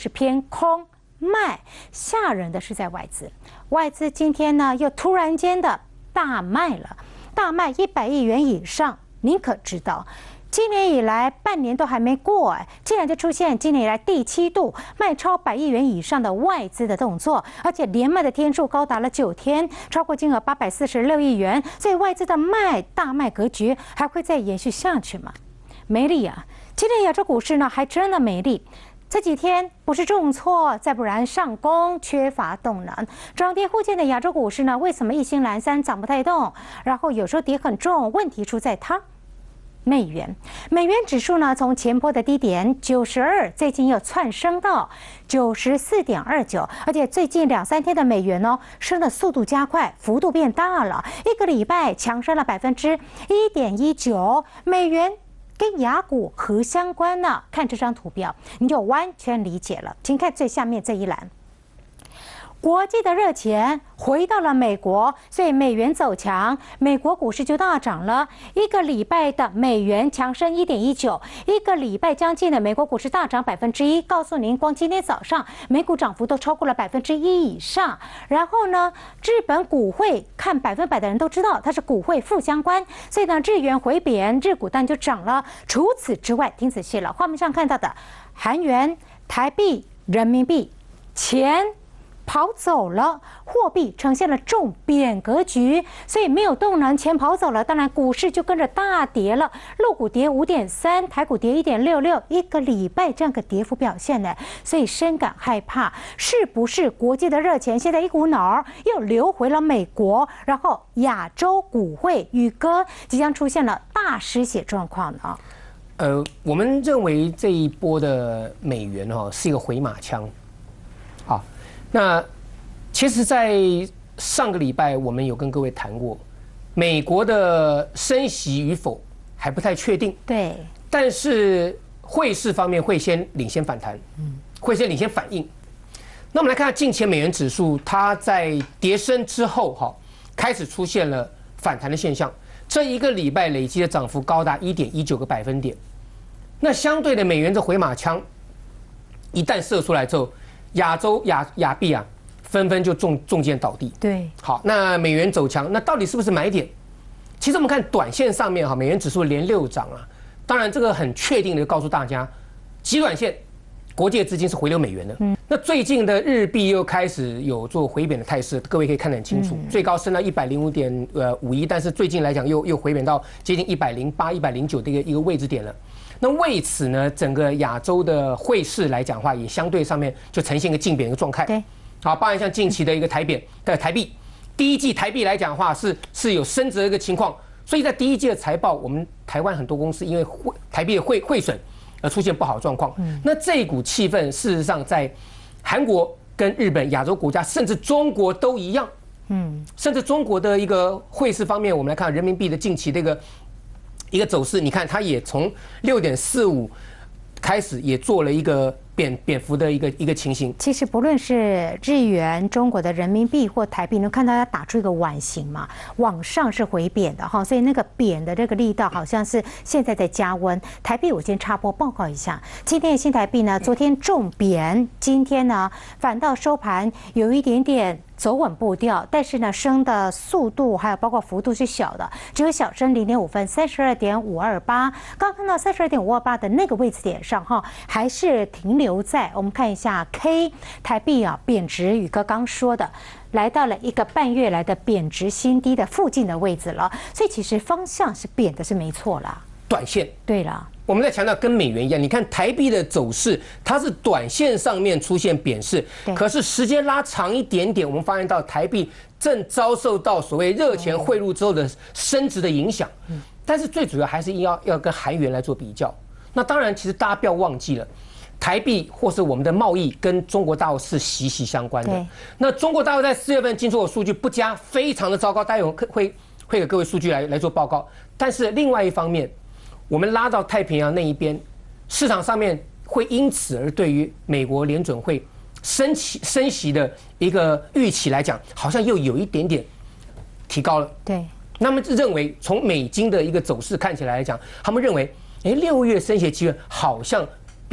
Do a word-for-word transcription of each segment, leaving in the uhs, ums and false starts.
是偏空卖，吓人的是在外资，外资今天呢又突然间的大卖了，大卖一百亿元以上，您可知道？今年以来半年都还没过，哎，竟然就出现今年以来第七度卖超百亿元以上的外资的动作，而且连卖的天数高达了九天，超过金额八百四十六亿元，所以外资的卖大卖格局还会再延续下去吗？没力啊！今天亚洲股市呢还真的没力。这几天不是重挫，再不然上攻，缺乏动能。涨跌互见的亚洲股市呢，为什么一星蓝三涨不太动？然后有时候跌很重，问题出在它。美元，美元指数呢，从前波的低点九十二，最近又窜升到九十四点二九，而且最近两三天的美元呢，升的速度加快，幅度变大了，一个礼拜强升了百分之一点一九，美元跟亚股何相关呢？看这张图表，你就完全理解了。请看最下面这一栏。国际的热钱回到了美国，所以美元走强，美国股市就大涨了。一个礼拜的美元强升一点一九，一个礼拜将近的美国股市大涨百分之一。告诉您，光今天早上美股涨幅都超过了百分之一以上。然后呢，日本股汇看百分百的人都知道它是股汇负相关，所以呢，日元回贬，日股当然就涨了。除此之外，听仔细了，画面上看到的韩元、台币、人民币、钱跑走了，货币呈现了重贬格局，所以没有动能，钱跑走了，当然股市就跟着大跌了。陆股跌五点三，台股跌一点六六，一个礼拜这样个跌幅表现呢，所以深感害怕，是不是国际的热钱现在一股脑儿又流回了美国，然后亚洲股汇宇哥即将出现了大失血状况呢？ 呃，我们认为这一波的美元哈、哦、是一个回马枪，好。那其实，在上个礼拜我们有跟各位谈过，美国的升息与否还不太确定。 对， 但是汇市方面会先领先反弹，嗯，会先领先反应。那我们来看看近期美元指数，它在跌升之后，哈，开始出现了反弹的现象。这一个礼拜累积的涨幅高达一点一九个百分点。那相对的，美元这回马枪一旦射出来之后，亚洲亚亚币啊，纷纷就中中箭倒地。 对， 好，那美元走强，那到底是不是买点？其实我们看短线上面哈，美元指数连六涨啊。当然，这个很确定的告诉大家，极短线国际的资金是回流美元的。嗯，那最近的日币又开始有做回贬的态势，各位可以看得很清楚，最高升到一百零五点呃五一，但是最近来讲又又回贬到接近一百零八、一百零九的一个一个位置点了。那为此呢，整个亚洲的汇市来讲的话，也相对上面就呈现一个竞贬的状态。对，好，包含像近期的一个台贬的台币，第一季台币来讲的话是是有升值的一个情况，所以在第一季的财报，我们台湾很多公司因为汇台币的汇汇损而出现不好的状况。嗯，那这一股气氛，事实上在韩国跟日本、亚洲国家，甚至中国都一样。嗯，甚至中国的一个汇市方面，我们来看人民币的近期这个。一个走势，你看它也从六点四五开始，也做了一个贬贬幅的一个一个情形。 其实不论是日元、中国的人民币或台币，能看到它打出一个碗形嘛，往上是回贬的哈，所以那个贬的这个力道好像是现在在加温。台币我先插播报告一下，今天的新台币呢，昨天重贬，今天呢反倒收盘有一点点走稳步调，但是呢，升的速度还有包括幅度是小的，只有小升零点五分，三十二点五二八。刚看到三十二点五二八的那个位置点上哈，还是停留在我们看一下 K 台币啊贬值，宇哥刚说的。来到了一个半月来的贬值新低的附近的位置了，所以其实方向是贬的是没错啦。 短线对了。 我们在强调跟美元一样，你看台币的走势，它是短线上面出现贬势，可是时间拉长一点点，我们发现到台币正遭受到所谓热钱汇入之后的升值的影响。但是最主要还是要要跟韩元来做比较。那当然，其实大家不要忘记了，台币或是我们的贸易跟中国大陆是息息相关的。那中国大陆在四月份进出口数据不佳，非常的糟糕，待会会会给各位数据来来做报告。但是另外一方面，我们拉到太平洋那一边，市场上面会因此而对于美国联准会升息升息的一个预期来讲，好像又有一点点提高了。 对， 那么认为从美金的一个走势看起来来讲，他们认为，哎，六月升息机会好像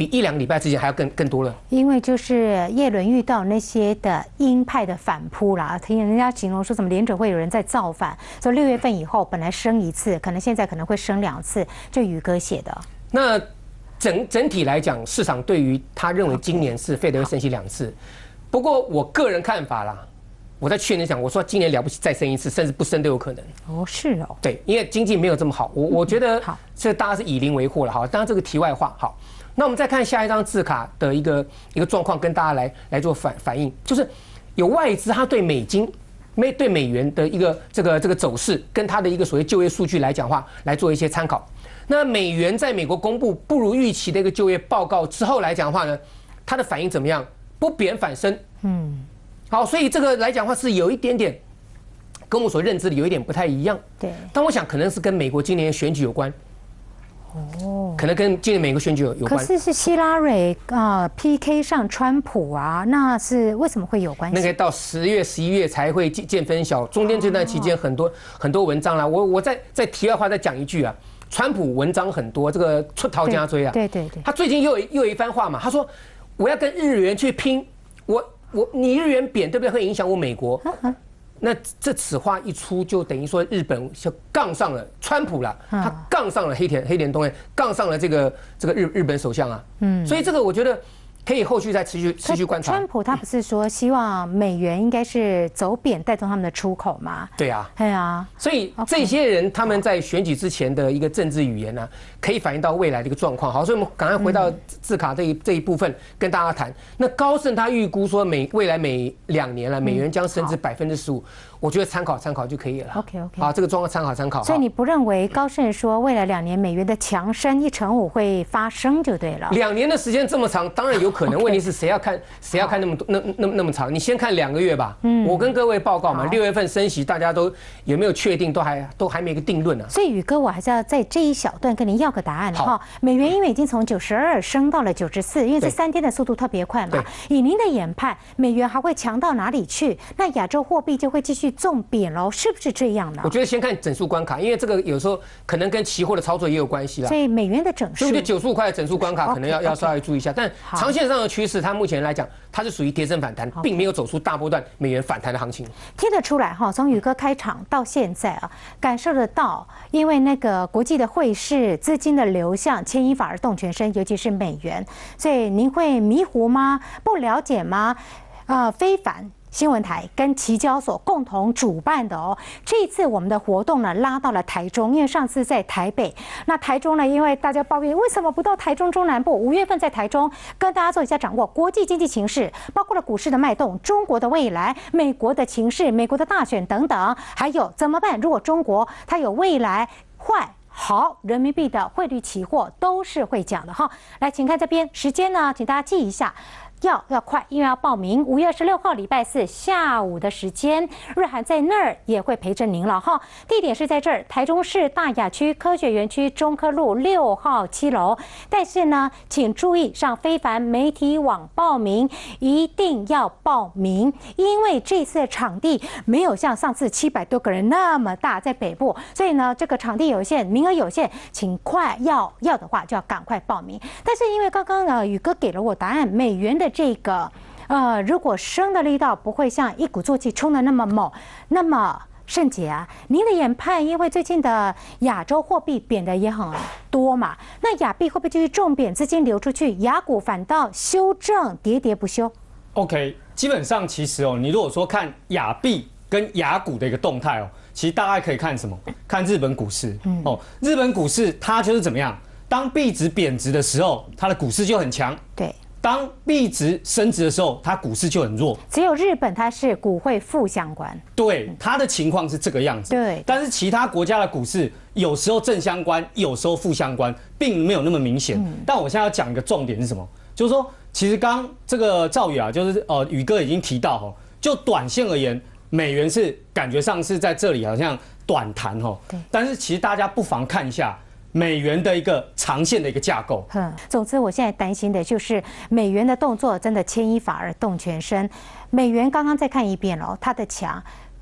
比一两个礼拜之前还要更更多了。 因为就是耶伦遇到那些的鹰派的反扑啦，听人家形容说什么联准会有人在造反，说六月份以后本来升一次，可能现在可能会升两次，这宇哥写的。 那整整体来讲，市场对于他认为今年是费德会升息两次，不过我个人看法啦。我在去年讲，我说今年了不起再升一次，甚至不升都有可能。 哦，是哦。 对，因为经济没有这么好，我我觉得这大家是以邻为壑了。好，当然这个题外话。好，那我们再看下一张字卡的一个一个状况，跟大家来来做反反应，就是有外资它对美金、美对美元的一个这个这个走势，跟它的一个所谓就业数据来讲话，来做一些参考。那美元在美国公布不如预期的一个就业报告之后来讲的话呢，它的反应怎么样？不贬反升。嗯。好，所以这个来讲话是有一点点跟我所认知的有一点不太一样。 对， 但我想可能是跟美国今年的选举有关。哦，可能跟今年美国选举有有关。 可是是希拉蕊啊 P K 上川普啊，那是为什么会有关系？ 那个到十月、十一月才会见分晓，中间这段期间很多、哦、很多文章啦。我我再再题外话再讲一句啊，川普文章很多，这个出逃加追啊。 对对 对, 对。 他最近又有又有一番话嘛，他说我要跟日元去拼，我。我你日元贬对不对？会影响我美国。那这此话一出，就等于说日本就杠上了川普了，他杠上了黑田黑田东彦，杠上了这个这个日日本首相啊。嗯，所以这个我觉得可以后续再持续持续观察。 川普他不是说希望美元应该是走贬，带动他们的出口吗？ 对啊， 对啊。 所以这些人他们在选举之前的一个政治语言呢、啊，可以反映到未来的一个状况。好，所以我们赶快回到字卡这一这一部分跟大家谈。那高盛他预估说美未来每两年了，美元将升至百分之十五。我觉得参考参考就可以了。 OK OK。 好，这个状况参考参考。 所以你不认为高盛说未来两年美元的强升一成五会发生就对了？ 两年的时间这么长，当然有可能。问题是谁要看谁要看那么多那那那么长？你先看两个月吧。嗯。我跟各位报告嘛，六月份升息，大家都有没有确定？都还都还没个定论呢、啊。 所以宇哥，我还是要在这一小段跟您要个答案哈。美元因为已经从九十二升到了九十四，因为这三天的速度特别快嘛。以您的研判，美元还会强到哪里去？那亚洲货币就会继续重贬喽。是不是这样呢？ 我觉得先看整数关卡，因为这个有时候可能跟期货的操作也有关系啦。 所以美元的整数， 所以我觉得九十五块的整数关卡可能要要稍微注意一下。但长线上的趋势，它目前来讲，它是属于跌升反弹，并没有走出大波段美元反弹的行情。 听得出来哈，从宇哥开场到现在啊，感受得到，因为那个国际的汇市、资金的流向牵一发而动全身，尤其是美元，所以您会迷糊吗？不了解吗？呃，非凡新闻台跟期交所共同主办的哦，这次我们的活动呢拉到了台中，因为上次在台北，那台中呢，因为大家抱怨为什么不到台中中南部？五月份在台中跟大家做一下掌握国际经济情势，包括了股市的脉动、中国的未来、美国的情势、美国的大选等等，还有怎么办？如果中国它有未来坏。好，人民币的汇率期货都是会讲的哈。来，请看这边时间呢，请大家记一下。要要快，因为要报名。五月二十六号礼拜四下午的时间，日韩在那儿也会陪着您了哈。地点是在这儿，台中市大雅区科学园区中科路六号七楼。但是呢，请注意上非凡媒体网报名，一定要报名，因为这次的场地没有像上次七百多个人那么大，在北部，所以呢，这个场地有限，名额有限，请快要要的话就要赶快报名。但是因为刚刚呃宇哥给了我答案，美元的这个呃，如果升的力道不会像一鼓作气冲的那么猛，那么盛姐啊，您的研判，因为最近的亚洲货币贬的也很多嘛，那亚币会不会继续重贬，资金流出去，亚股反倒修正，喋喋不休 ？OK， 基本上其实哦，你如果说看亚币跟亚股的一个动态哦，其实大概可以看什么？看日本股市哦，日本股市它就是怎么样？当币值贬值的时候，它的股市就很强。 对。 当币值升值的时候，它股市就很弱。 只有日本它是股汇负相关。 对，它的情况是这个样子。 对。 但是其他国家的股市有时候正相关，有时候负相关，并没有那么明显。嗯、但我现在要讲一个重点是什么？就是说，其实刚这个兆宇啊，就是呃宇哥已经提到哈，就短线而言，美元是感觉上是在这里好像短弹哈。对。但是其实大家不妨看一下。美元的一个长线的一个架构。 嗯，总之我现在担心的就是美元的动作真的牵一发而动全身。美元刚刚再看一遍了，它的强。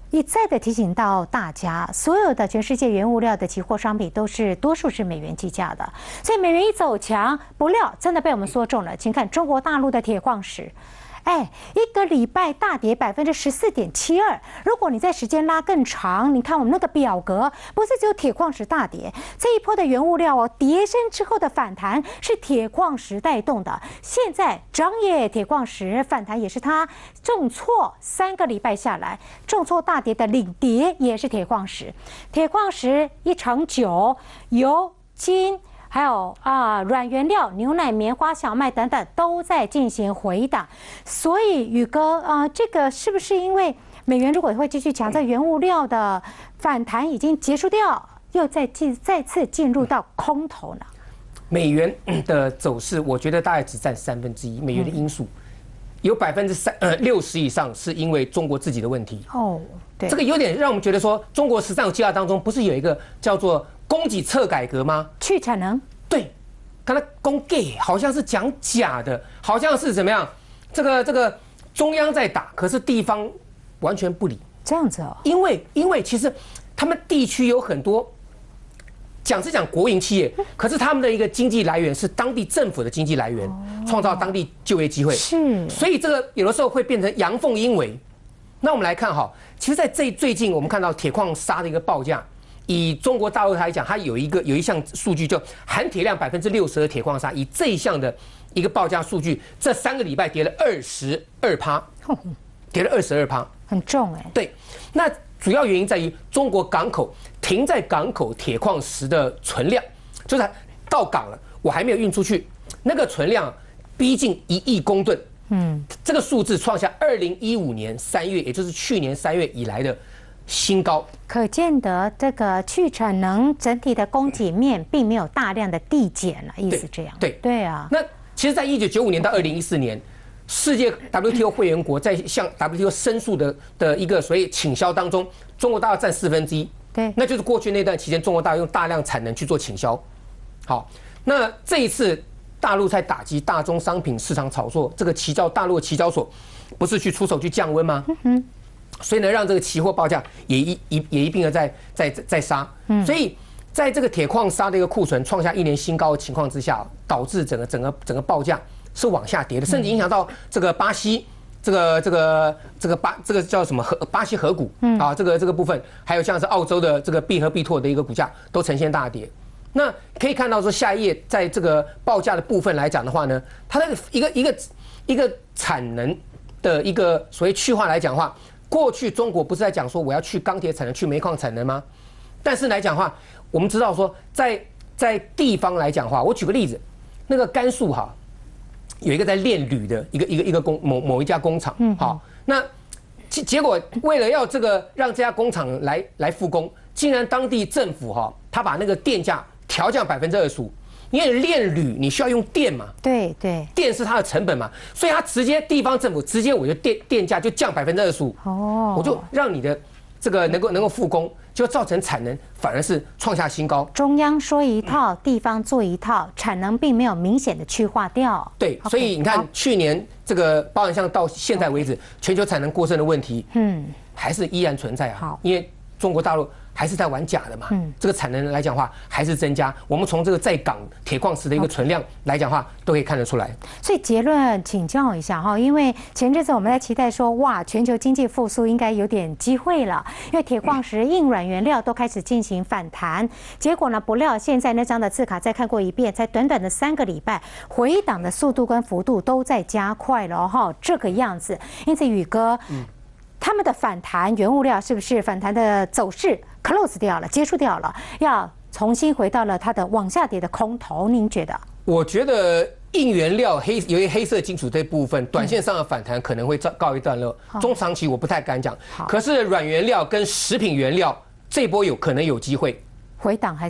一再的提醒到大家，所有的全世界原物料的期货商品都是多数是美元计价的，所以美元一走强，不料真的被我们说中了。请看中国大陆的铁矿石。哎，一个礼拜大跌百分之十四点七二。如果你在时间拉更长，你看我们那个表格，不是只有铁矿石大跌，这一波的原物料哦，跌升之后的反弹是铁矿石带动的。现在张野铁矿石反弹也是它重挫三个礼拜下来，重挫大跌的领跌也是铁矿石。铁矿石一成九，油、金。还有啊，软原料、牛奶、棉花、小麦等等都在进行回档，所以宇哥啊，这个是不是因为美元如果会继续强，这原物料的反弹已经结束掉，又再进再次进入到空头呢？ 美元的走势，我觉得大概只占三分之一。美元的因素有百分之三呃六十以上是因为中国自己的问题。哦，对，这个有点让我们觉得说，中国“十三五”计划当中不是有一个叫做供给侧改革吗？ 去产能。 对，看他供给好像是讲假的，好像是怎么样？这个这个中央在打，可是地方完全不理。 这样子哦。因为因为其实他们地区有很多讲是讲国营企业，可是他们的一个经济来源是当地政府的经济来源，创造当地就业机会。 是。 所以这个有的时候会变成阳奉阴违。那我们来看哈，其实在这最近我们看到铁矿砂的一个报价。以中国大陆来讲，它有一个有一项数据，就含铁量百分之六十的铁矿砂，以这一项的一个报价数据，这三个礼拜跌了二十二趴，跌了二十二趴， 很重哎。 对，那主要原因在于中国港口停在港口铁矿石的存量，就是到港了，我还没有运出去，那个存量逼近一亿公吨，嗯，这个数字创下二零一五年三月，也就是去年三月以来的新高， 可见得这个去产能整体的供给面并没有大量的递减了，意思这样。 对对啊。 那其实，在一九九五年到二零一四年，世界 W T O 会员国在向 W T O 申诉的的一个所谓倾销当中，中国大陆占四分之一。 对， 那就是过去那段期间，中国大陆用大量产能去做倾销。好，那这一次大陆在打击大宗商品市场炒作，这个期交大陆的期交所不是去出手去降温吗？嗯哼。所以呢，让这个期货报价也一一也一并的在在在杀，所以在这个铁矿砂的一个库存创下一年新高的情况之下，导致整个整个整个报价是往下跌的，甚至影响到这个巴西这个这个这个巴这个叫什么河巴西河谷啊，这个这个部分，还有像是澳洲的这个必和必拓的一个股价都呈现大跌。那可以看到说，下一页在这个报价的部分来讲的话呢，它的一个一个一个产能的一个所谓去化来讲的话。过去中国不是在讲说我要去钢铁产能、去煤矿产能吗？但是来讲的话，我们知道说在在地方来讲的话，我举个例子，那个甘肃哈有一个在炼铝的一个一个一个工某某一家工厂，好，那结结果为了要这个让这家工厂来来复工，竟然当地政府哈他把那个电价调降百分之二十五。因为炼铝你需要用电嘛， 对对， 电是它的成本嘛，所以它直接地方政府直接我就电电价就降百分之二十五，哦，我就让你的这个能够能够复工，就造成产能反而是创下新高。 中央说一套，地方做一套，产能并没有明显的去化掉。 对，所以你看去年这个包含像到现在为止，全球产能过剩的问题，嗯，还是依然存在啊。好，因为中国大陆。还是在玩假的嘛，嗯，这个产能来讲话还是增加。我们从这个在港铁矿石的一个存量来讲话，都可以看得出来。 所以结论请教一下哈，因为前阵子我们在期待说，哇，全球经济复苏应该有点机会了，因为铁矿石、硬软原料都开始进行反弹。结果呢，不料现在那张的字卡再看过一遍，才短短的三个礼拜，回档的速度跟幅度都在加快了哈，这个样子。因此，宇哥，嗯。他们的反弹原物料是不是反弹的走势 close 掉了，结束掉了，要重新回到了它的往下跌的空头？您觉得？ 我觉得硬原料黑由于黑色金属这部分，短线上的反弹可能会告一段落，中长期我不太敢讲。可是软原料跟食品原料这波有可能有机会回档还是怎样？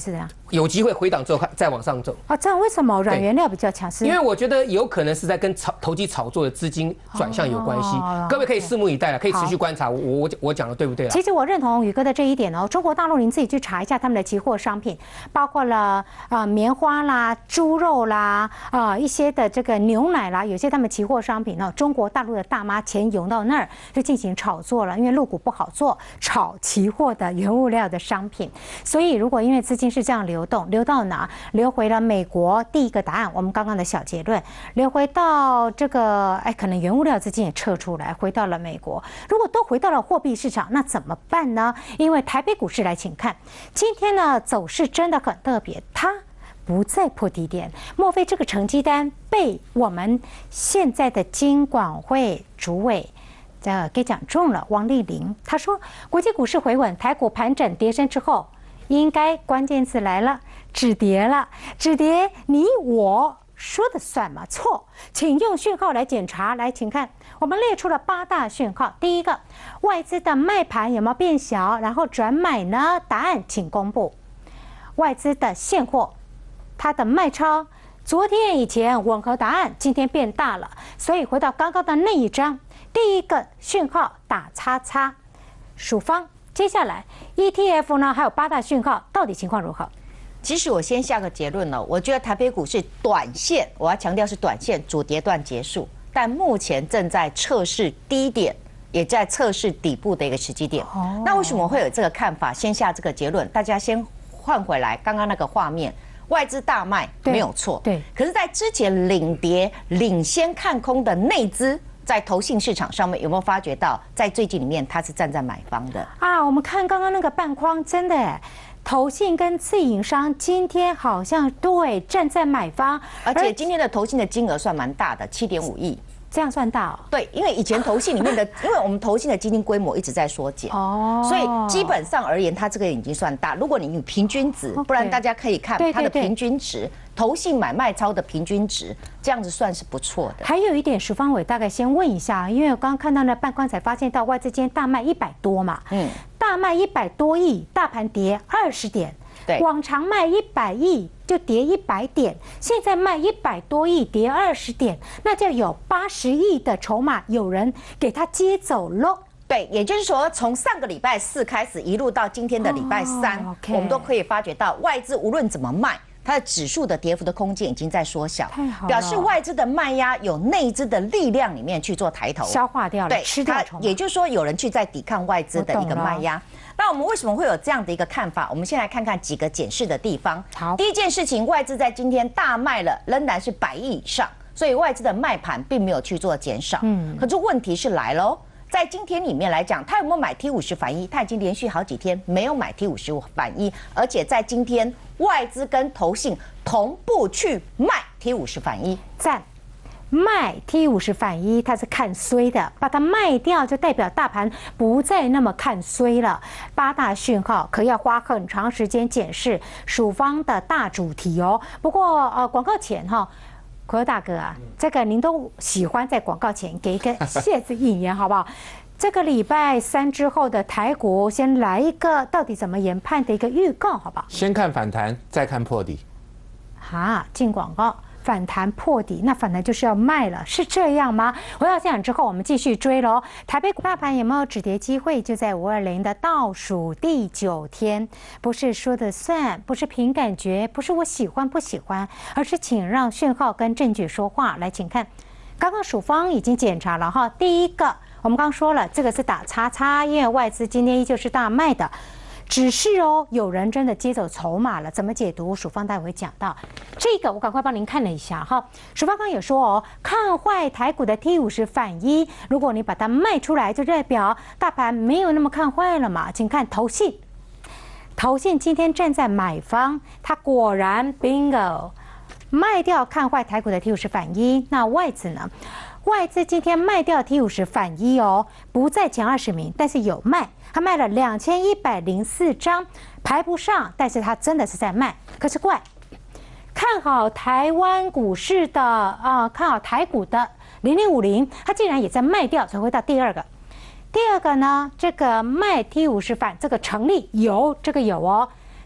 有机会回档之后再往上走。 啊，这样为什么软原料比较强势？ 因为我觉得有可能是在跟炒投机炒作的资金转向有关系。 哦、 各位可以拭目以待了，可以持续观察。我我我讲的对不对啊？ 其实我认同宇哥的这一点哦。中国大陆您自己去查一下他们的期货商品，包括了呃棉花啦、猪肉啦、啊、呃、一些的这个牛奶啦，有些他们期货商品呢，中国大陆的大妈钱涌到那儿就进行炒作了，因为陆股不好做，炒期货的原物料的商品。所以如果因为资金是这样流动，流到哪？流回了美国。第一个答案，我们刚刚的小结论，流回到这个，哎，可能原物料资金也撤出来，回到了美国。如果都回到了货币市场，那怎么办呢？因为台北股市来，请看，今天呢走势真的很特别，它不再破低点。莫非这个成绩单被我们现在的金管会主委呃给讲中了？王丽玲她说，国际股市回稳，台股盘整跌升之后，应该关键词来了，止跌了，止跌你我说的算吗？错，请用讯号来检查。来，请看，我们列出了八大讯号。第一个，外资的卖盘有没有变小，然后转买呢？答案请公布。外资的现货，它的卖超，昨天以前吻合答案，今天变大了，所以回到刚刚的那一张，第一个讯号打叉叉，属方。接下来 E T F 呢，还有八大讯号，到底情况如何？ 其实我先下个结论了，我觉得台北股市短线，我要强调是短线，主跌段结束，但目前正在测试低点，也在测试底部的一个时机点。哦、那为什么会有这个看法？先下这个结论，大家先换回来刚刚那个画面，外资大卖没有错， 对。 可是，在之前领跌、领先看空的内资。在投信市场上面有没有发觉到，在最近里面它是站在买方的啊？我们看刚刚那个半框，真的，投信跟自营商今天好像对站在买方， 而且今天的投信的金额算蛮大的，七点五亿。 这样算大哦？ 对，因为以前投信里面的，因为我们投信的基金规模一直在缩减，哦，所以基本上而言，它这个已经算大。如果你有平均值，不然大家可以看它的平均值，投信买卖超的平均值，这样子算是不错的。 还有一点，石方伟大概先问一下，因为我刚刚看到那半框才发现到外资今天大卖一百多嘛，嗯，大卖一百多亿，大盘跌二十点。往常卖一百亿就跌一百点，现在卖一百多亿跌二十点，那就有八十亿的筹码有人给他接走喽。 对，也就是说，从上个礼拜四开始，一路到今天的礼拜三， oh, okay. 我们都可以发觉到外资无论怎么卖，它的指数的跌幅的空间已经在缩小，表示外资的卖压有内资的力量里面去做抬头， 消化掉了， 对， 吃掉筹码。 也就是说，有人去在抵抗外资的一个卖压。那我们为什么会有这样的一个看法？我们先来看看几个检视的地方。 好， 第一件事情，外资在今天大卖了，仍然是百亿以上，所以外资的卖盘并没有去做减少。嗯，可是问题是来喽，在今天里面来讲，他有没有买 T 五十反一？他已经连续好几天没有买 T 五十反一，而且在今天外资跟投信同步去卖 T 五十反一， 赞。卖 T 五十反一，它是看衰的，把它卖掉就代表大盘不再那么看衰了。八大讯号可要花很长时间检视属方的大主题哦。不过呃，广告前哈，国佑大哥啊，这个您都喜欢在广告前给一个谢字引言，好不好？这个礼拜三之后的台股，先来一个到底怎么研判的一个预告，好不好？ 先看反弹，再看破底。 哈，进广告。反弹破底，那反弹就是要卖了，是这样吗？回到现场之后，我们继续追喽。台北股大盘有没有止跌机会？就在五二零的倒数第九天，不是说的算，不是凭感觉，不是我喜欢不喜欢，而是请让讯号跟证据说话。来，请看，刚刚署方已经检查了哈。第一个，我们刚刚说了，这个是打叉叉，因为外资今天依旧是大卖的。只是哦，有人真的接走筹码了，怎么解读？署方待会会讲到这个，我赶快帮您看了一下哈。署方刚有说哦，看坏台股的 T 五十反一，如果你把它卖出来，就代表大盘没有那么看坏了嘛。请看投信，投信今天站在买方，它果然 bingo 卖掉看坏台股的 T 五十反一。那外资呢？外资今天卖掉 T 五十反一哦，不在前二十名，但是有卖，他卖了两千一百零四张，排不上，但是他真的是在卖。可是怪，看好台湾股市的啊、呃，看好台股的零零五零，他竟然也在卖掉，才会到第二个。第二个呢，这个卖 T 五十反这个成立有，这个有哦。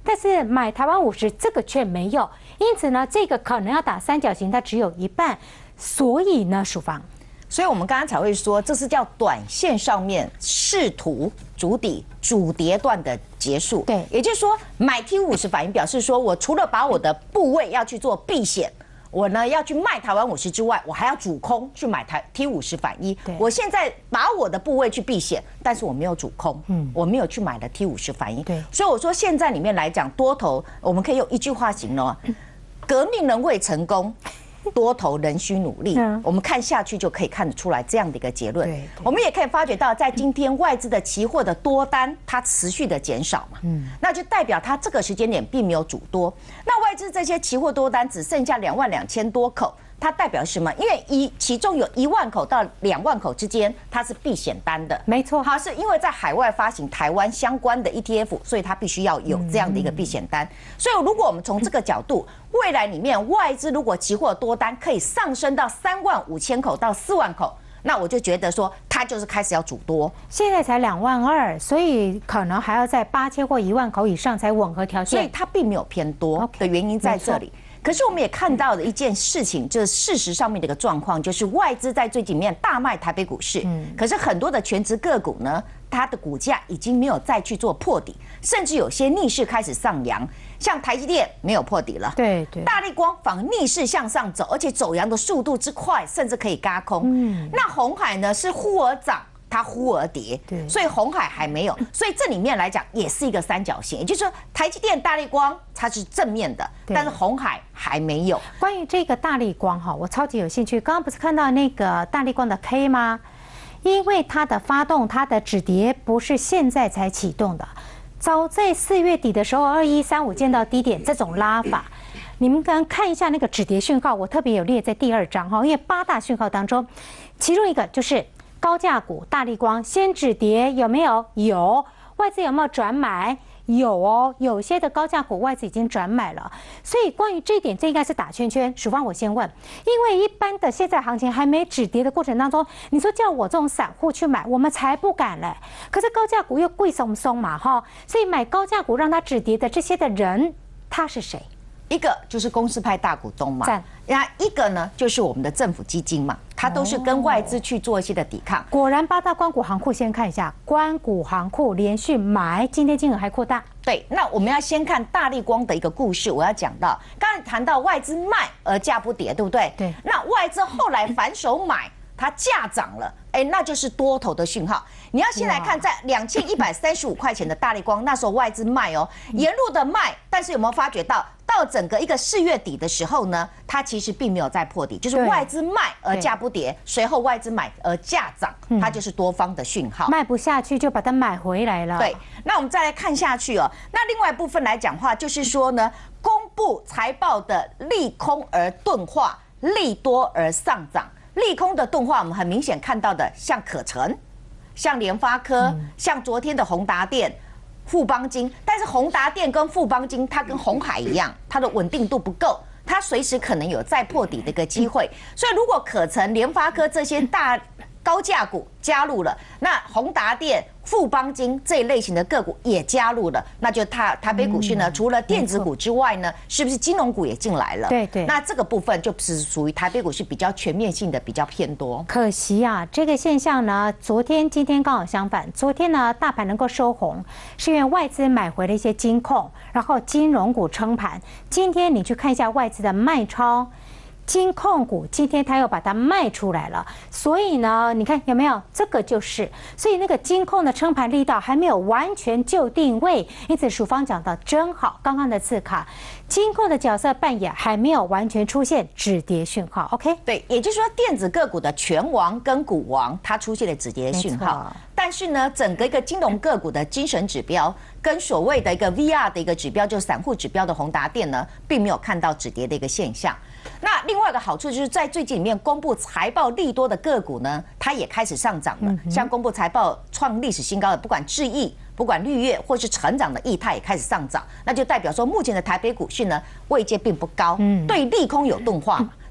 但是买台湾五十这个却没有，因此呢，这个可能要打三角形，它只有一半，所以呢，署方。 所以我们刚刚才会说，这是叫短线上面试图筑底主跌段的结束。 对， 也就是说，买 T 五十反应表示说，我除了把我的部位要去做避险，我呢要去卖台湾五十之外，我还要主空去买台 T 五十反一。我现在把我的部位去避险，但是我没有主空，嗯，我没有去买了 T 五十反一。 对， 所以我说现在里面来讲，多头我们可以用一句话形容：革命仍未成功。多头仍需努力，嗯、我们看下去就可以看得出来这样的一个结论。我们也可以发觉到，在今天外资的期货的多单它持续的减少嘛，嗯，那就代表它这个时间点并没有主多。那外资这些期货多单只剩下两万两千多口。它代表什么？因为一其中有一万口到两万口之间，它是避险单的， 没错。 它是因为在海外发行台湾相关的 E T F， 所以它必须要有这样的一个避险单。所以如果我们从这个角度，未来里面外资如果期货多单可以上升到三万五千口到四万口，那我就觉得说它就是开始要主多。 现在才两万二，所以可能还要在八千或一万口以上才吻合条件， 所以它并没有偏多的原因在这里。可是我们也看到的一件事情，就是事实上面的一个状况，就是外资在最近面大卖台北股市，可是很多的全职个股呢，它的股价已经没有再去做破底，甚至有些逆势开始上扬，像台积电没有破底了， 对对， 大立光反逆势向上走，而且走阳的速度之快，甚至可以轧空。嗯，那鸿海呢是忽而涨。它忽而跌，所以鸿海还没有，所以这里面来讲也是一个三角形，也就是说台积电、大立光它是正面的，但是鸿海还没有。 关于这个大立光哈，我超级有兴趣。刚刚不是看到那个大立光的 K 吗？因为它的发动，它的止跌不是现在才启动的，早在四月底的时候，二一三五见到低点这种拉法。你们刚刚看一下那个止跌讯号，我特别有列在第二章哈，因为八大讯号当中，其中一个就是高价股大立光先止跌，有没有？有。外资有没有转买？有哦，有些的高价股外资已经转买了。所以关于这一点，这应该是打圈圈。署方我先问，因为一般的现在行情还没止跌的过程当中，你说叫我这种散户去买，我们才不敢嘞。可是高价股又贵松松嘛哈，所以买高价股让它止跌的这些的人，他是谁？ 一个就是公司派大股东嘛，那一个呢就是我们的政府基金嘛，它都是跟外资去做一些的抵抗。 果然八大官股行库先看一下，官股行库连续买，今天金额还扩大。 对，那我们要先看大立光的一个故事，我要讲到，刚才谈到外资卖而价不跌，对不对？ 对。 那外资后来反手买，它价涨了，哎，那就是多头的讯号。你要先来看，在两千一百三十五块钱的大立光，那时候外资卖哦，沿路的卖，但是有没有发觉到？到整个一个四月底的时候呢，它其实并没有再破底，就是外资卖而价不跌，随后外资买而价涨，它就是多方的讯号。 卖不下去就把它买回来了。 对，那我们再来看下去哦。那另外一部分来讲话，就是说呢，公布财报的利空而钝化，利多而上涨。利空的钝化，我们很明显看到的，像可成、像联发科、嗯、像昨天的宏达电。富邦金，但是宏达电跟富邦金，它跟鸿海一样，它的稳定度不够，它随时可能有再破底的一个机会。所以如果可成、联发科这些大高价股加入了，那宏达电、富邦金这一类型的个股也加入了，那就它台北股市呢，除了电子股之外呢，是不是金融股也进来了？ 对对。 那这个部分就是属于台北股市比较全面性的，比较偏多。 可惜啊，这个现象呢，昨天、今天刚好相反。昨天呢，大盘能够收红，是因为外资买回了一些金控，然后金融股撑盘。今天你去看一下外资的卖超。金控股今天它又把它卖出来了，所以呢，你看有没有？这个就是，所以那个金控的撑盘力道还没有完全就定位，因此署方讲到真好，刚刚的字卡，金控的角色扮演还没有完全出现止跌讯号。OK， 对，也就是说电子个股的权王跟股王它出现了止跌讯号，但是呢，整个一个金融个股的精神指标跟所谓的一个 V R 的一个指标，就是散户指标的宏达电呢，并没有看到止跌的一个现象。那另外一个好处就是在最近里面公布财报利多的个股呢，它也开始上涨了。像公布财报创历史新高的，不管智易、不管绿月或是成长的易泰也开始上涨，那就代表说目前的台北股市呢位阶并不高，对利空有钝化嘛。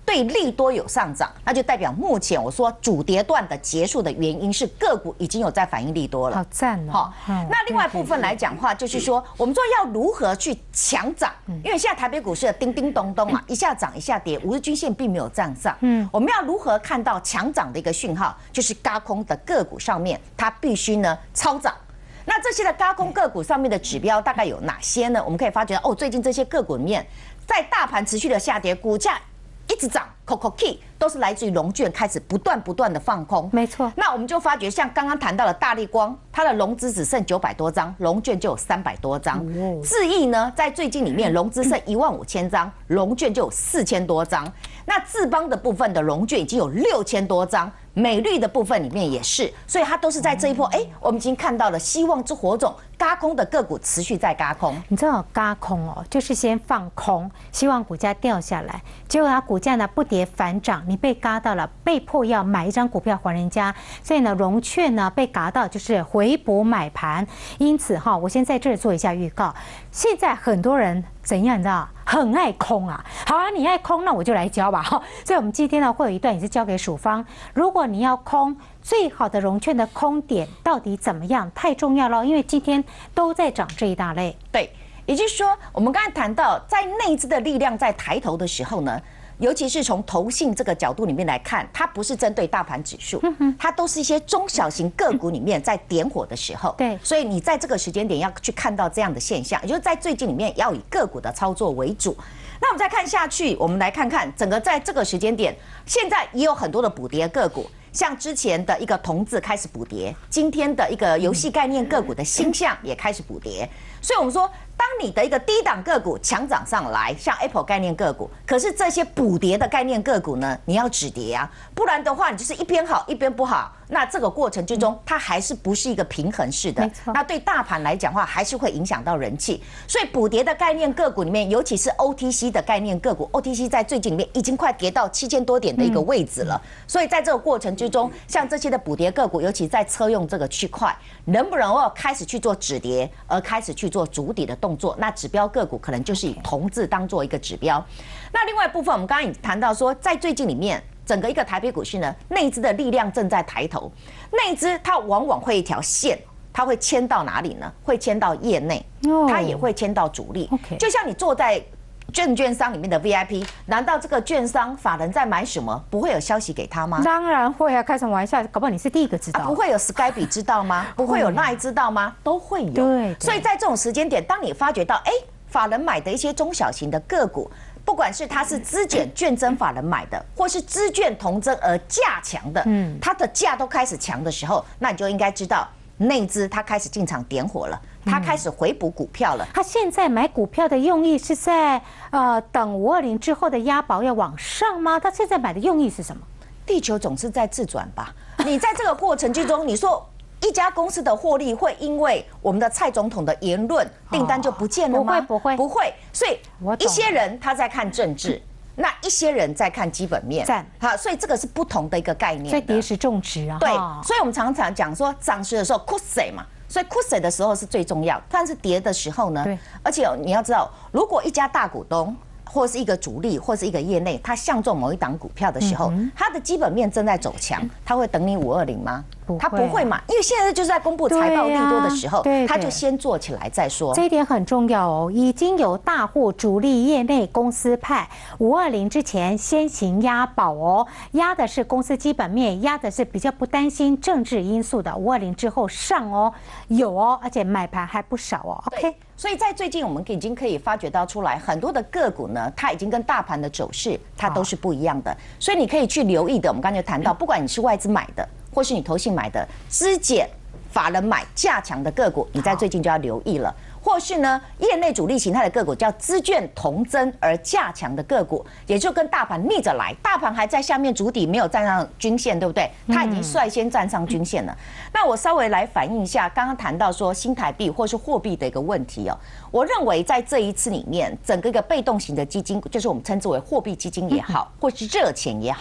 对利多有上涨，那就代表目前我说主跌段的结束的原因是个股已经有在反映利多了。 好赞哦！ 好，那另外部分来讲话，就是说我们说要如何去强涨，因为现在台北股市的叮叮咚咚啊，一下涨一下跌，五日均线并没有站上。嗯，我们要如何看到强涨的一个讯号，就是軋空的个股上面，它必须呢超涨。那这些的軋空个股上面的指标大概有哪些呢？我们可以发觉哦，最近这些个股里面，在大盘持续的下跌，股价一直涨 ，Coco Key 都是来自于融券开始不断不断的放空。 没错。 那我们就发觉，像刚刚谈到的大立光，它的融资只剩九百多张，融券就有三百多张。哦、智毅呢，在最近里面融资剩一万五千张，融券就有四千多张。那智邦的部分的融券已经有六千多张。美绿的部分里面也是，所以它都是在这一波，哎、欸，我们已经看到了希望之火种，軋空的个股持续在軋空。 你知道軋空哦，就是先放空，希望股价掉下来，结果它股价呢不跌反涨，你被軋到了，被迫要买一张股票还人家，所以呢融券呢被軋到就是回补买盘，因此哈，我先在这儿做一下预告，现在很多人怎样，你知道？很爱空啊，好啊，你爱空，那我就来教吧哈。所以我们今天呢会有一段也是交给属方，如果你要空，最好的融券的空点到底怎么样，太重要了，因为今天都在涨这一大类。 对，也就是说，我们刚才谈到，在内资的力量在抬头的时候呢。尤其是从投信这个角度里面来看，它不是针对大盘指数，它都是一些中小型个股里面在点火的时候。 对， 所以你在这个时间点要去看到这样的现象，也就是在最近里面要以个股的操作为主。那我们再看下去，我们来看看整个在这个时间点，现在也有很多的补跌个股。像之前的一个同志开始补跌，今天的一个游戏概念个股的星象也开始补跌，所以我们说，当你的一个低档个股强涨上来，像 Apple 概念个股，可是这些补跌的概念个股呢，你要止跌啊，不然的话，你就是一边好一边不好，那这个过程之中，它还是不是一个平衡式的，那对大盘来讲的话，还是会影响到人气，所以补跌的概念个股里面，尤其是 O T C 的概念个股 ，O T C 在最近里面已经快跌到七千多点的一个位置了，所以在这个过程之中，像这些的补跌个股，尤其在车用这个区块，能不能够开始去做止跌，而开始去做筑底的动作？那指标个股可能就是以同志当做一个指标。那另外一部分，我们刚刚已谈到说，在最近里面，整个一个台北股市呢，内资的力量正在抬头，内资它往往会一条线。它会牵到哪里呢？会牵到业内，它也会牵到主力。就像你坐在证券商里面的 V I P， 难道这个券商法人在买什么，不会有消息给他吗？ 当然会啊，开什么玩笑？搞不好你是第一个知道。 啊、不会有 Skype 知道吗？不会有 Line 知道吗？都会有。 对。 所以在这种时间点，当你发觉到，哎，法人买的一些中小型的个股，不管是它是资卷券增法人买的，或是资券同增而价强的，嗯，它的价都开始强的时候，那你就应该知道。内资它开始进场点火了，它开始回补股票了。 它现在买股票的用意是在呃等五二零之后的押宝要往上吗？它现在买的用意是什么？ 地球总是在自转吧？你在这个过程之中，你说一家公司的获利会因为我们的蔡总统的言论订单就不见了吗？ 不会，不会， 不会。所以一些人他在看政治。那一些人在看基本面，好，所以这个是不同的一个概念。 所以跌时重值啊。 对，所以我们常常讲说涨时的时候哭谁嘛，所以哭谁的时候是最重要。但是跌的时候呢，而且你要知道，如果一家大股东或是一个主力或是一个业内，他相中某一档股票的时候，嗯、他的基本面正在走强，他会等你五二零吗？他不会嘛，因为现在就是在公布财报利多的时候， 对啊、 他就先做起来再说。 这一点很重要哦，已经有大户、主力、业内、公司派五二零之前先行押宝哦，押的是公司基本面，押的是比较不担心政治因素的五二零之后上哦，有哦，而且买盘还不少哦。OK。 所以在最近，我们已经可以发觉到出来，很多的个股呢，它已经跟大盘的走势它都是不一样的，所以你可以去留意的。我们刚才谈到，不管你是外资买的，或是你投信买的，资减法人买价强的个股，你在最近就要留意了。或是呢，业内主力形态的个股叫资券同增而价强的个股，也就跟大盘逆着来，大盘还在下面筑底，没有站上均线，对不对？它已经率先站上均线了。那我稍微来反映一下，刚刚谈到说新台币或是货币的一个问题哦。我认为在这一次里面，整个一个被动型的基金，就是我们称之为货币基金也好，或是热钱也好。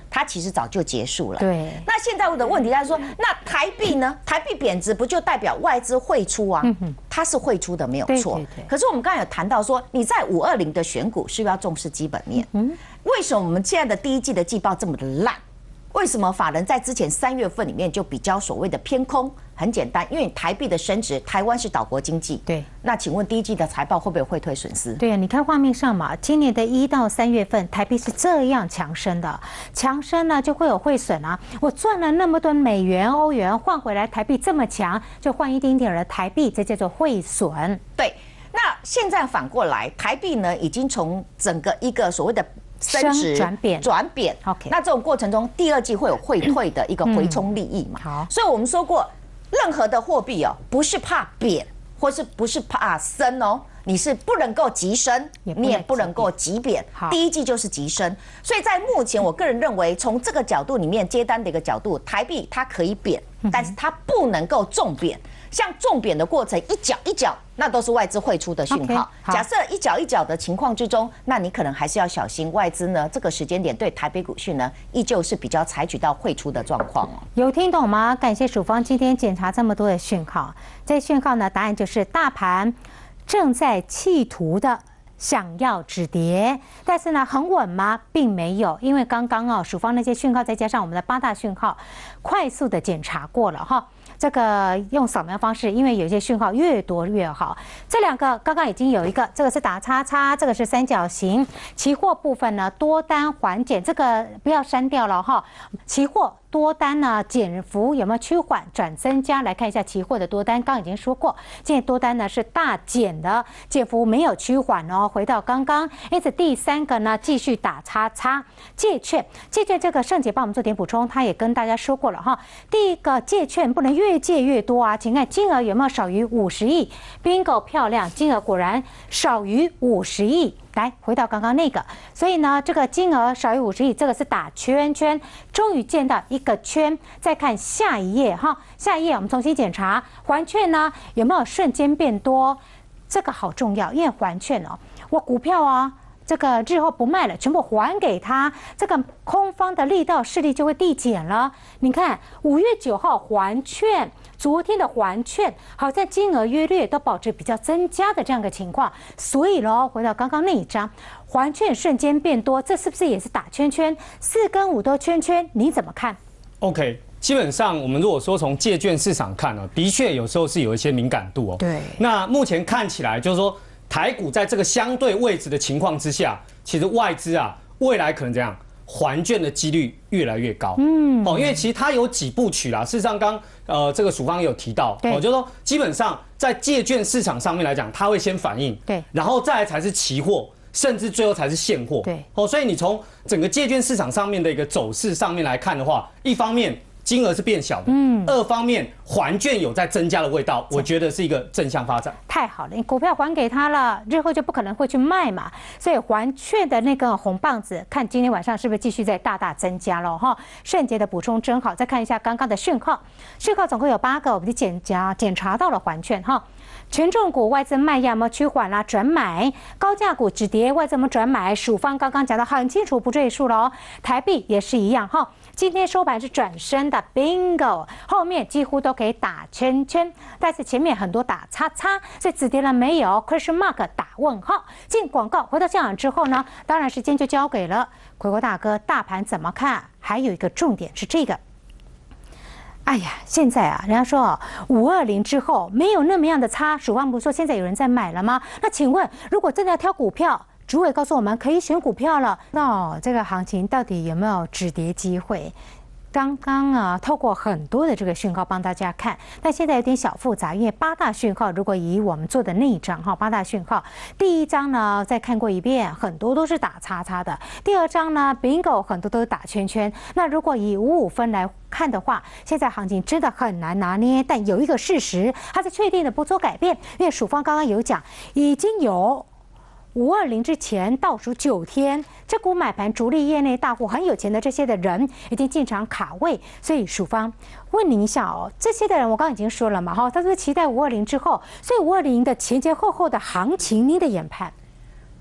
它其实早就结束了。 对。 那现在我的问题在说，那台币呢？台币贬值不就代表外资汇出啊？它是汇出的没有错。 对对对。 可是我们刚才有谈到说，你在五二零的选股是不是要重视基本面？嗯。为什么我们现在的第一季的季报这么的烂？为什么法人在之前三月份里面就比较所谓的偏空？很简单，因为台币的升值，台湾是岛国经济。 对。 那请问第一季的财报会不会汇退损失？ 对啊，你看画面上嘛，今年的一到三月份，台币是这样强升的，强升呢就会有汇损啊。我赚了那么多美元、欧元换回来，台币这么强，就换一丁点的台币，这叫做汇损。 对。那现在反过来，台币呢已经从整个一个所谓的升值转贬， 转贬。 OK， 那这种过程中，第二季会有汇退的一个回冲利益嘛？ 好， 所以我们说过，任何的货币哦，不是怕贬，或是不是怕升哦，你是不能够急升，你也不能够急贬。第一季就是急升，所以在目前，我个人认为，从这个角度里面接单的一个角度，台币它可以贬，但是它不能够重贬。像重贬的过程，一角一角，那都是外资汇出的讯号。Okay, 假设一角一角的情况之中，那你可能还是要小心外资呢。这个时间点对台北股市呢，依旧是比较采取到汇出的状况哦。 有听懂吗？感谢署方今天检查这么多的讯号。这讯号呢，答案就是大盘正在企图的想要止跌，但是呢，很稳吗？并没有，因为刚刚啊，署方那些讯号再加上我们的八大讯号，快速的检查过了哈。这个用扫描方式，因为有些讯号越多越好。这两个刚刚已经有一个，这个是打叉叉，这个是三角形。期货部分呢，多单缓减，这个不要删掉了哈。期货多单呢减幅有没有趋缓转增加？来看一下期货的多单，刚刚已经说过，现在多单呢是大减的，减幅没有趋缓哦，回到刚刚。因此第三个呢继续打叉叉。借券，借券这个盛姐帮我们做点补充，她也跟大家说过了哈。第一个借券不能越借越多啊，请看金额有没有少于五十亿 ？Bingo 漂亮，金额果然少于五十亿。来，回到刚刚那个，所以呢，这个金额少于五十亿，这个是打圈圈，终于见到一个圈。再看下一页哈，下一页我们重新检查还券呢有没有瞬间变多，这个好重要，因为还券哦，我股票啊。这个日后不卖了，全部还给他，这个空方的力道势力就会递减了。你看，五月九号还券，昨天的还券好像金额约略都保持比较增加的这样的情况，所以咯，回到刚刚那一张，还券瞬间变多，这是不是也是打圈圈？四跟五都圈圈，你怎么看 ？OK。基本上，我们如果说从借券市场看呢，的确有时候是有一些敏感度哦。 对。那目前看起来就是说。台股在这个相对位置的情况之下，其实外资啊，未来可能怎样还券的几率越来越高。嗯，哦，因为其实它有几部曲啦。事实上，刚呃这个署方也有提到，哦，就是说基本上在借券市场上面来讲，它会先反应， 对， 然后再来才是期货，甚至最后才是现货。 对， 哦，所以你从整个借券市场上面的一个走势上面来看的话，一方面。金额是变小的，嗯，二方面还券有在增加的味道，我觉得是一个正向发展。 太好了，你股票还给他了，日后就不可能会去卖嘛，所以还券的那个红棒子，看今天晚上是不是继续在大大增加了哈。盛杰的补充真好，再看一下刚刚的讯号，讯号总共有八个，我们就检查检查到了还券哈。权重股外资卖压有没有趋缓啦？转买高价股止跌，外资有没有转买？署方刚刚讲得很清楚，不赘述了哦。台币也是一样哈，今天收盘是转升的 ，bingo， 后面几乎都可以打圈圈，但是前面很多打叉叉，所以止跌了没有 ？question mark 打问号。进广告，回到现场之后呢，当然时间就交给了奎国大哥，大盘怎么看？还有一个重点是这个。哎呀，现在啊，人家说哦，五二零之后没有那么样的差。署方不是说现在有人在买了吗？那请问，如果真的要挑股票，主委告诉我们可以选股票了，那这个行情到底有没有止跌机会？刚刚啊，透过很多的这个讯号帮大家看，但现在有点小复杂，因为八大讯号，如果以我们做的那一张哈，八大讯号，第一张呢再看过一遍，很多都是打叉叉的；第二张呢 ，bingo 很多都是打圈圈。那如果以五五分来看的话，现在行情真的很难拿捏。但有一个事实，它是确定的不做改变，因为署方刚刚有讲，已经有。五二零之前倒数九天，这股买盘主力业内大户很有钱的这些的人已经进场卡位，所以署方问您一下哦，这些的人我刚刚已经说了嘛哈，他说期待五二零之后，所以五二零的前前后后的行情，您的研判？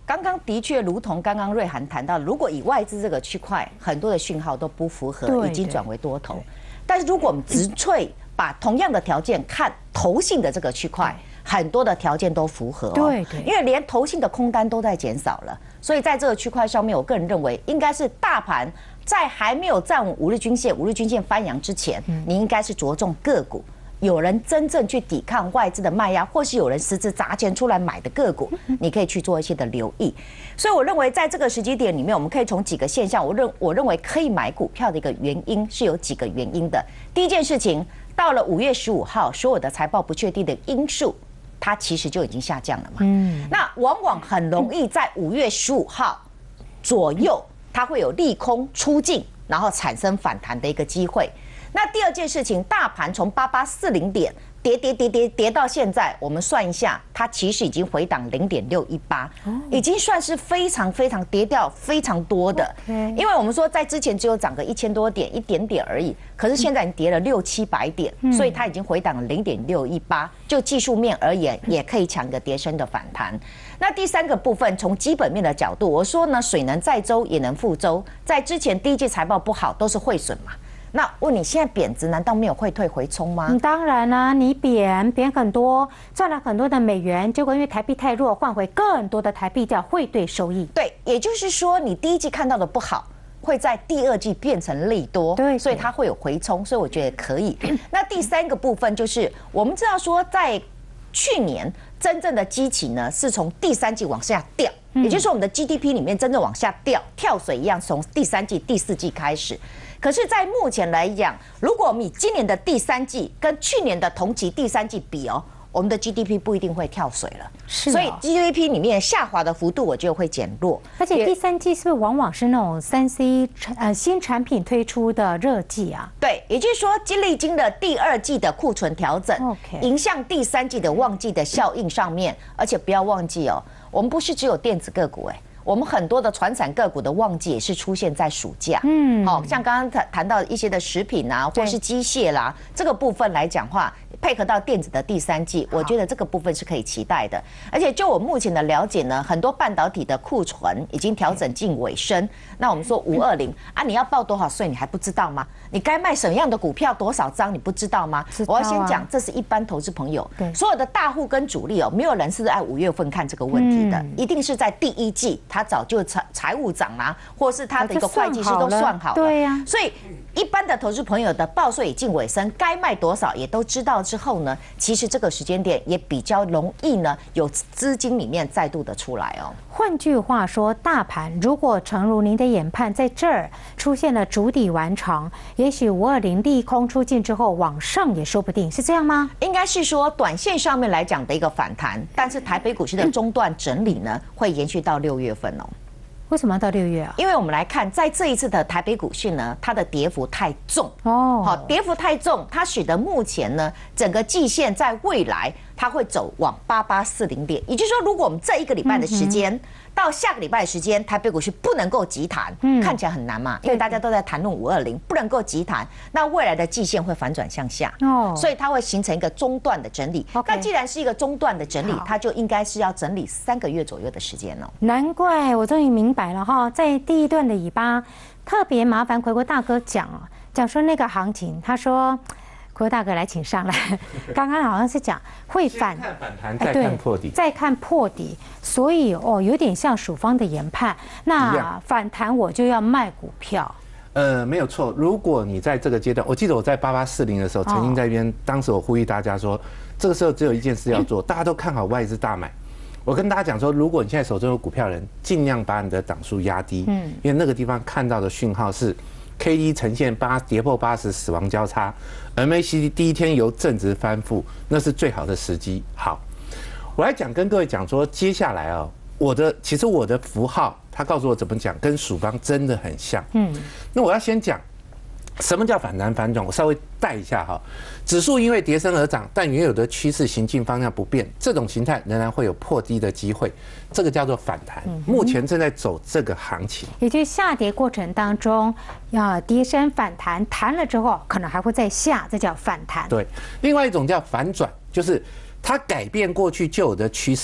刚刚的确如同刚刚瑞涵谈到，如果以外资这个区块，很多的讯号都不符合，已经转为多头。但是如果我们直粹把同样的条件看投信的这个区块，很多的条件都符合、哦。 对对， 因为连投信的空单都在减少了，所以在这个区块上面，我个人认为应该是大盘在还没有站稳五日均线、五日均线翻扬之前，你应该是着重个股。有人真正去抵抗外资的卖压，或是有人实质砸钱出来买的个股，你可以去做一些的留意。所以我认为在这个时机点里面，我们可以从几个现象，我认我认为可以买股票的一个原因是有几个原因的。第一件事情，到了五月十五号，所有的财报不确定的因素，它其实就已经下降了嘛。嗯，那往往很容易在五月十五号左右，它会有利空出尽，然后产生反弹的一个机会。那第二件事情，大盘从八八四零点跌跌跌跌跌到现在，我们算一下，它其实已经回档零点六一八，已经算是非常非常跌掉非常多的。因为我们说在之前只有涨个一千多点，一点点而已，可是现在已经跌了六七百点，所以它已经回档了零点六一八，就技术面而言，也可以抢个跌升的反弹。那第三个部分，从基本面的角度，我说呢，水能载舟也能覆舟，在之前第一季财报不好，都是汇损嘛。那问你现在贬值难道没有汇退回冲吗？ 当然啦、啊，你贬贬很多，赚了很多的美元，结果因为台币太弱，换回更多的台币叫汇兑收益。 对，也就是说你第一季看到的不好，会在第二季变成利多，对，所以它会有回冲，所以我觉得可以。那第三个部分就是我们知道说，在去年真正的基期呢是从第三季往下掉，也就是说我们的 G D P 里面真正往下掉，跳水一样，从第三季、第四季开始。可是，在目前来讲，如果我们以今年的第三季跟去年的同期第三季比哦，我们的 G D P 不一定会跳水了， 是、哦， 所以 G D P 里面下滑的幅度，我觉得会减弱。 而且第三季是不是往往是那种三 C 呃新产品推出的热季啊？ 对，也就是说，经历经了第二季的库存调整， OK， 迎向第三季的旺季的效应上面，而且不要忘记哦，我们不是只有电子个股哎。我们很多的传产个股的旺季也是出现在暑假，嗯，好、哦，像刚刚谈谈到一些的食品啊，或是机械啦，这个部分来讲话，配合到电子的第三季，我觉得这个部分是可以期待的。而且就我目前的了解呢，很多半导体的库存已经调整进尾声。那我们说五二零啊，你要报多少税你还不知道吗？你该卖什么样的股票多少张你不知道吗？我要先讲，这是一般投资朋友，所有的大户跟主力哦，没有人是在五月份看这个问题的，一定是在第一季。他早就财财务长啊，或是他的一个会计师都算好了， 对呀。 所以一般的投资朋友的报税已近尾声，该卖多少也都知道之后呢，其实这个时间点也比较容易呢，有资金里面再度的出来哦。 换句话说，大盘如果诚如您的研判，在这儿出现了筑底完成，也许五二零利空出尽之后往上也说不定，是这样吗？ 应该是说短线上面来讲的一个反弹，但是台北股市的中段整理呢，会延续到六月份哦。 为什么要到六月啊？ 因为我们来看，在这一次的台北股市呢，它的跌幅太重哦，好，跌幅太重，它使得目前呢，整个季线在未来它会走往八八四零点，也就是说，如果我们这一个礼拜的时间、嗯、到下个礼拜的时间，台北股市不能够急弹，嗯、看起来很难嘛，因为大家都在谈论五二零，不能够急弹，那未来的季线会反转向下，哦，所以它会形成一个中段的整理。Okay. 那既然是一个中段的整理，它就应该是要整理三个月左右的时间了。 难怪我终于明白了哈，在第一段的尾巴特别麻烦奎国大哥讲啊，讲说那个行情，他说。奎国大哥来，请上来。刚刚好像是讲会反看反弹，再看破底， 再看破底，所以哦，有点像属方的研判。那反弹我就要卖股票。 呃，没有错。如果你在这个阶段，我记得我在八八四零的时候，曾经在那边，当时我呼吁大家说，这个时候只有一件事要做，大家都看好外资大买。我跟大家讲说，如果你现在手中有股票的人，尽量把你的档数压低，嗯，因为那个地方看到的讯号是 K D 呈现八跌破八十死亡交叉 ，M A C D 第一天由正值翻负，那是最好的时机。好，我来讲跟各位讲说，接下来啊、哦，我的其实我的符号，他告诉我怎么讲，跟曙邦真的很像。嗯，那我要先讲什么叫反弹反转，我稍微带一下哈。指数因为跌升而涨，但原有的趋势行进方向不变，这种形态仍然会有破低的机会，这个叫做反弹。目前正在走这个行情， 也就是下跌过程当中，要跌升反弹，弹了之后可能还会再下，这叫反弹。 对，另外一种叫反转，就是它改变过去旧有的趋势，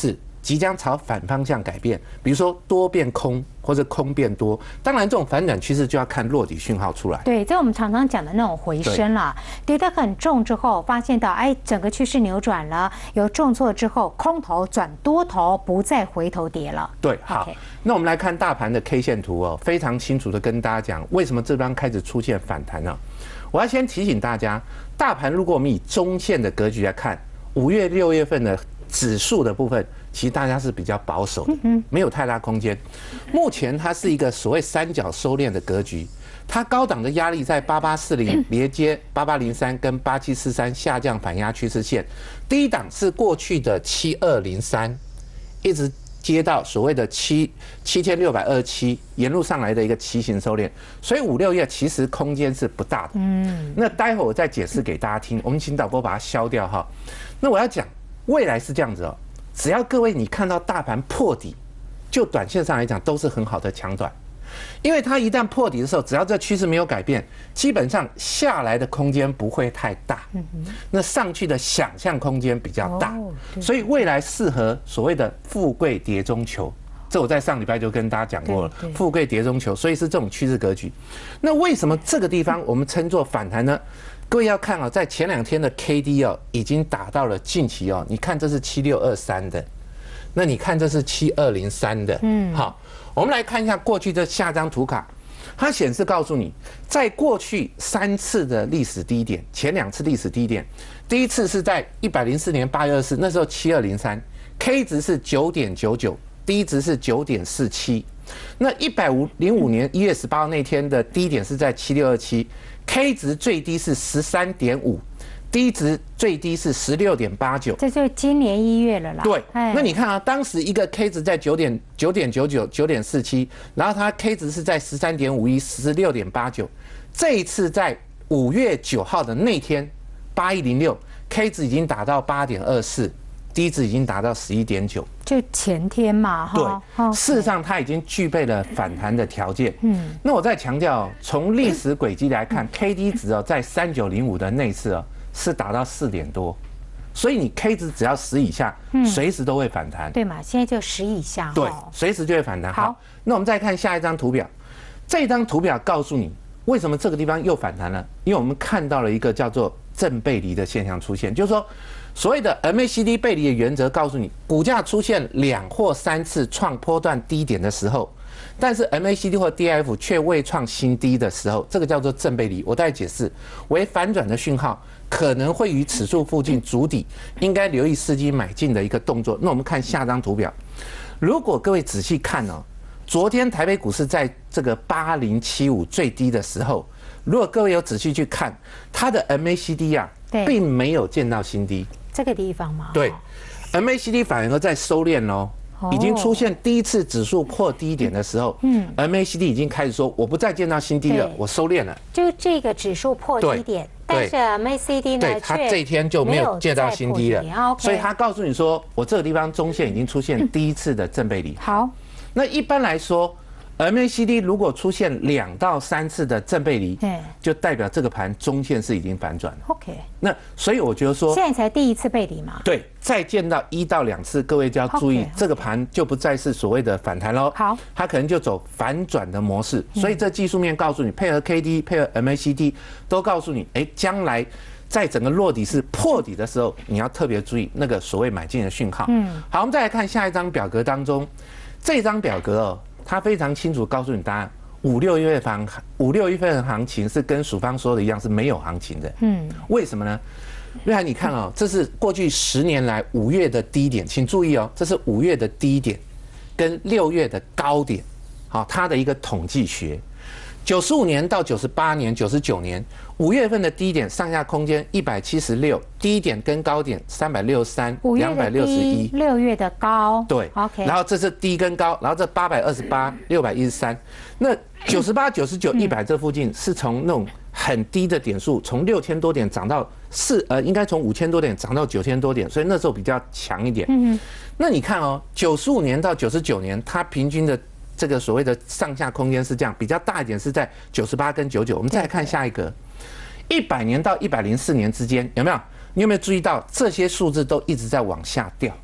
即将朝反方向改变，比如说多变空或者空变多。当然，这种反转趋势就要看落底讯号出来。 对，这我们常常讲的那种回升啦，跌得很重之后，发现到哎，整个趋势扭转了，有重挫之后，空头转多头，不再回头跌了。 对，好， okay. 那我们来看大盘的 K 线图哦，非常清楚的跟大家讲，为什么这边开始出现反弹呢？我要先提醒大家，大盘如果我们以中线的格局来看，五月、六月份的指数的部分，其实大家是比较保守的，没有太大空间。目前它是一个所谓三角收敛的格局，它高档的压力在八八四零连接八八零三跟八七四三下降反压趋势线，低档是过去的七二零三，一直接到所谓的七七千六百二十七，沿路上来的一个旗形收敛，所以五六月其实空间是不大的。嗯，那待会我再解释给大家听，我们请导播把它消掉哈。那我要讲未来是这样子哦，只要各位你看到大盘破底，就短线上来讲都是很好的强短。因为它一旦破底的时候，只要这趋势没有改变，基本上下来的空间不会太大，那上去的想象空间比较大，所以未来适合所谓的富贵跌中求。这我在上礼拜就跟大家讲过了，富贵跌中求，所以是这种趋势格局。那为什么这个地方我们称作反弹呢？各位要看啊，在前两天的 K D 哦，已经达到了近期哦，你看这是七六二三的，那你看这是七二零三的，嗯，好。我们来看一下过去的下张图卡，它显示告诉你，在过去三次的历史低点，前两次历史低点，第一次是在一百零四年八月二十四，那时候七二零三 ，K 值是九点九九，低值是九点四七。那一百零五年一月十八号那天的低点是在七六二七 ，K 值最低是十三点五。低值最低是十六点八九， 这就是今年一月了啦。 对，那你看啊，当时一个 K 值在九点九点九九九点四七，然后它 K 值是在十三点五一十六点八九，这一次在五月九号的那天八一零六 K 值已经达到八点二四，低值已经达到十一点九， 就前天嘛， 对，事实上它已经具备了反弹的条件。嗯，那我再强调，从历史轨迹来看 ，K D 值哦，在三九零五的那次哦。是达到四点多，所以你 K 值只要十以下，随时都会反弹， 对嘛？现在就十以下， 对，随时就会反弹。好，那我们再看下一张图表，这张图表告诉你为什么这个地方又反弹了，因为我们看到了一个叫做正背离的现象出现，就是说所谓的 M A C D 背离的原则告诉你，股价出现两或三次创波段低点的时候。但是 M A C D 或 D F 却未创新低的时候，这个叫做正背离。我再解释，为反转的讯号，可能会于此处附近筑底，应该留意伺机买进的一个动作。那我们看下张图表，如果各位仔细看哦，昨天台北股市在这个八零七五最低的时候，如果各位有仔细去看，它的 M A C D 啊，并没有见到新低。 这个地方吗？ 对 ，M A C D 反而在收敛哦。已经出现第一次指数破低点的时候，嗯 ，M A C D 已经开始说我不再见到新低了，我收敛了。 就这个指数破低点，但是 M A C D 呢， 对，它这一天就没有见到新低了，所以它告诉你说，我这个地方中线已经出现第一次的正背离。 好， 那一般来说 ，M A C D 如果出现两到三次的正背离，就代表这个盘中线是已经反转了。 OK， 那所以我觉得说， 现在才第一次背离嘛。 对。再见到一到两次，各位就要注意，这个盘就不再是所谓的反弹喽。 好， 它可能就走反转的模式。所以这技术面告诉你，配合 K D、配合 M A C D 都告诉你，哎，将来在整个落底是破底的时候，你要特别注意那个所谓买进的讯号。嗯，好，我们再来看下一张表格当中，这张表格哦，它非常清楚告诉你答案。五六月份五六月份的行情是跟署方说的一样是没有行情的。嗯，为什么呢？瑞涵，你看哦，这是过去十年来五月的低点，请注意哦，这是五月的低点跟六月的高点，好，它的一个统计学。九十五年到九十八年、九十九年五月份的低点上下空间一百七十六，低点跟高点三百六十三、两百六十一， 六月的高， 对 ，OK， 然后这是低跟高，然后这八百二十八、六百一十三，那九十八、九十九、一百这附近是从那种很低的点数，从六千多点涨到四呃，应该从五千多点涨到九千多点，所以那时候比较强一点。嗯，那你看哦，九十五年到九十九年，它平均的这个所谓的上下空间是这样，比较大一点是在九十八跟九十九。我们再来看下一个，一百年到一百零四年之间有没有？你有没有注意到这些数字都一直在往下掉？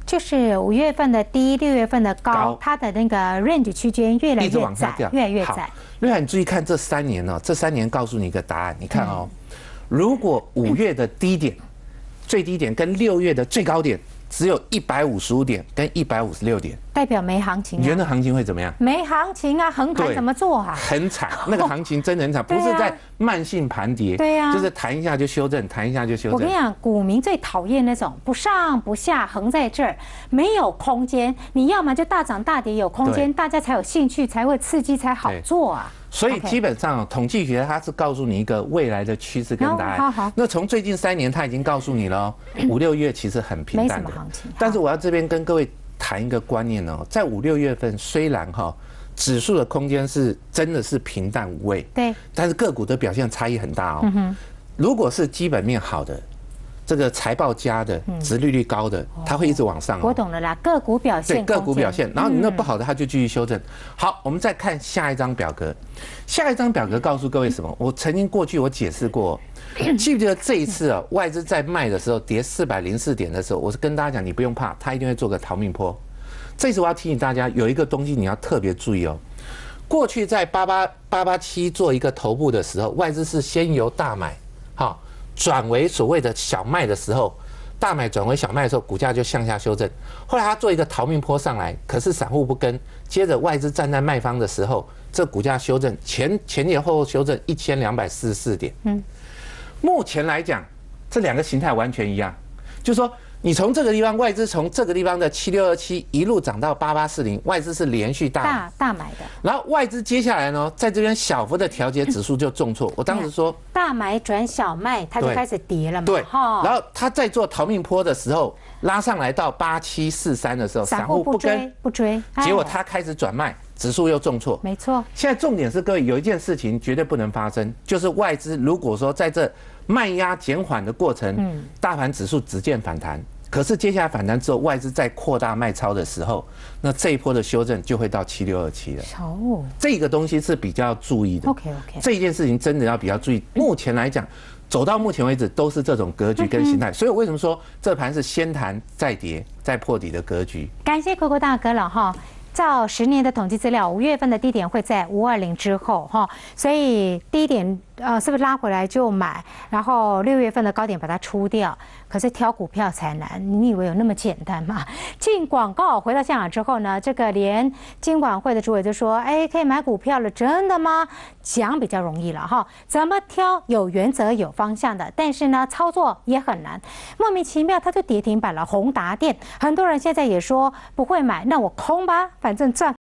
就是五月份的低，六月份的高， 高它的那个 range 区间越来一直越窄往下掉，， 越来越好窄。 瑞涵，你注意看这三年哦，这三年告诉你一个答案，你看哦，如果五月的低点、最低点跟六月的最高点只有一百五十五点跟一百五十六点， 代表没行情、啊， 你觉得那行情会怎么样？ 没行情啊，横盘对怎么做啊？ 很惨，那个行情真的很惨，不对啊是在慢性盘跌， 对啊就是弹一下就修正，弹一下就修正。 我跟你讲，股民最讨厌那种不上不下，横在这儿，没有空间。你要么就大涨大跌有空间， 对大家才有兴趣，才会刺激，才好做啊。 所以 OK 基本上统计学它是告诉你一个未来的趋势跟答好好案。那从最近三年它已经告诉你了哦，五六月其实很平没淡的什么行情。 但是我要这边跟各位谈一个观念哦，在五六月份虽然哈指数的空间是真的是平淡无味， 对， 但是个股的表现差异很大哦。如果是基本面好的，这个财报佳的、殖利率高的，它会一直往上哦。 我懂了啦，个股表现对空间， 个股表现，然后你那不好的，它就继续修正。好，我们再看下一张表格。下一张表格告诉各位什么？我曾经过去我解释过，记不记得这一次啊，外资在卖的时候跌四百零四点的时候，我是跟大家讲，你不用怕，它一定会做个逃命坡。这次我要提醒大家，有一个东西你要特别注意哦。过去在八八八八七做一个头部的时候，外资是先由大买，好。转为所谓的小卖的时候，大买转为小卖的时候，股价就向下修正。后来它做一个逃命坡上来，可是散户不跟，接着外资站在卖方的时候，这股价修正前前前后后修正一千两百四十四点。嗯，目前来讲，这两个形态完全一样，就是说。你从这个地方，外资从这个地方的七六二七一路涨到八八四零，外资是连续大买大大买的， 然后外资接下来呢，在这边小幅的调节，指数就重挫。我当时说， 大买转小卖，它就开始跌了嘛。 对， 哈然后它在做逃命坡的时候，拉上来到八七四三的时候， 散户不追不追， 结果哎它开始转卖，指数又重挫。 没错， 现在重点是各位有一件事情绝对不能发生，就是外资如果说在这卖压减缓的过程，大盘指数只见反弹。可是接下来反弹之后，外资再扩大卖超的时候，那这一波的修正就会到七六二七了。 哦， 这个东西是比较注意的。 OK OK， 这一件事情真的要比较注意。目前来讲，走到目前为止都是这种格局跟形态，所以我为什么说这盘是先弹再跌再破底的格局？ 感谢扣扣大哥了哈。照十年的统计资料，五月份的低点会在五二零之后哈，所以低点呃是不是拉回来就买，然后六月份的高点把它出掉？可是挑股票才难，你以为有那么简单吗？进广告回到现场之后呢，这个连金管会的主委就说：“哎，可以买股票了，真的吗？”讲比较容易了哈，怎么挑有原则有方向的，但是呢操作也很难，莫名其妙它就跌停板了。宏达电，很多人现在也说不会买，那我空吧，反正赚